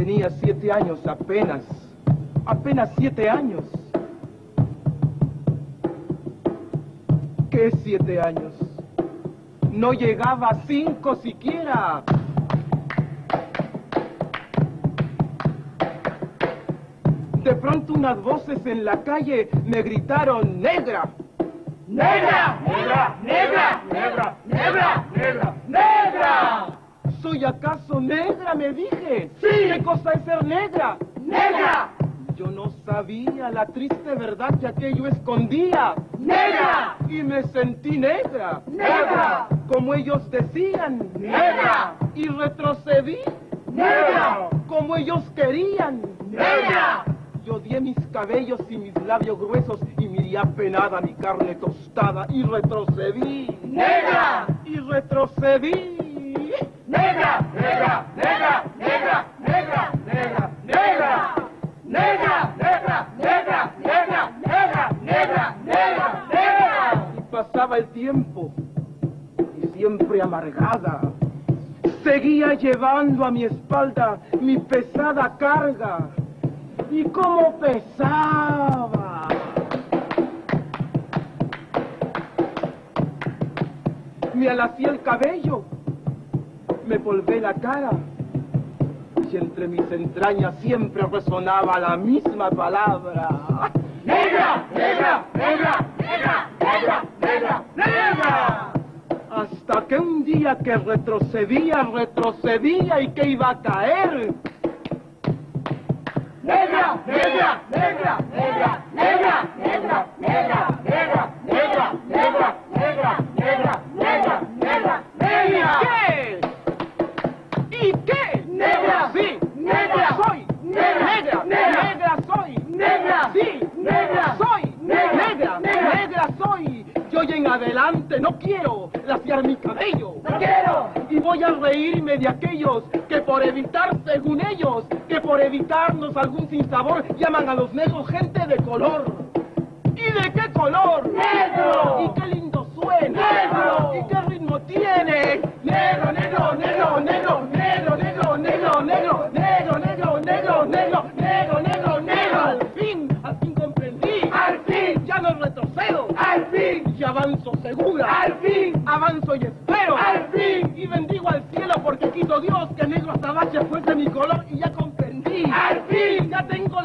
Tenía 7 años apenas 7 años. ¿Qué 7 años? No llegaba a 5 siquiera. De pronto unas voces en la calle me gritaron: ¡Negra! ¡Negra! ¡Negra! ¡Negra! ¡Negra! ¡Negra! ¡Negra! ¡Negra! ¿Soy acaso negra?, me dije. ¡Sí! ¿Qué cosa es ser negra? ¡Negra! Yo no sabía la triste verdad que aquello escondía. ¡Negra! Y me sentí negra. ¡Negra! Como ellos decían. ¡Negra! Y retrocedí. ¡Negra! Como ellos querían. ¡Negra! Yo odié mis cabellos y mis labios gruesos y miré apenada mi carne tostada y retrocedí. ¡Negra! Y retrocedí. ¡Negra! ¡Negra! ¡Negra! ¡Negra! ¡Negra! ¡Negra! ¡Negra! ¡Negra! ¡Negra! ¡Negra! ¡Negra! ¡Negra! ¡Negra! ¡Negra! ¡Negra! Y pasaba el tiempo y siempre amargada seguía llevando a mi espalda mi pesada carga. Y cómo pesaba. Me alacé el cabello, me polvé la cara, y entre mis entrañas siempre resonaba la misma palabra: ¡Negra! ¡Negra! ¡Negra! ¡Negra! ¡Negra! ¡Negra! ¡Negra! Hasta que un día que retrocedía y que iba a caer. ¡Negra! ¡Negra! ¡Negra! ¡Negra! ¡Negra! ¡Negra! ¡Negra! ¡Negra! ¡Negra! ¡Negra! ¡Negra! ¡Negra! ¡Negra! ¡Negra! ¡Negra! ¿Qué? ¿Y qué? ¡Negra! Sí. ¡Negra! Soy. ¡Negra! Negra. ¡Negra! Negra soy. ¡Negra! Sí. ¡Negra! Soy. ¡Negra! Negra. ¡Negra! Negra soy. Y hoy en adelante no quiero laciar mi cabello. ¡No quiero! Y voy a reírme de aquellos que por evitar, según ellos, que por evitarnos algún sinsabor, llaman a los negros gente de color. ¿Y de qué color? ¡Negro! ¿Y qué lindo suena? ¡Negro! ¿Y qué ritmo tiene? Negro, negro, negro, negro, negro, negro, negro, negro, negro, negro, negro, negro, negro, negro, negro. Al fin comprendí. ¡Al fin! Ya no retrocedo. ¡Al fin! Y avanzo segura. ¡Al fin! Avanzo y espero. ¡Al fin! Y bendigo al cielo porque quiso Dios que negro azabache fuese mi color y ya comprendí. ¡Al fin! Ya tengo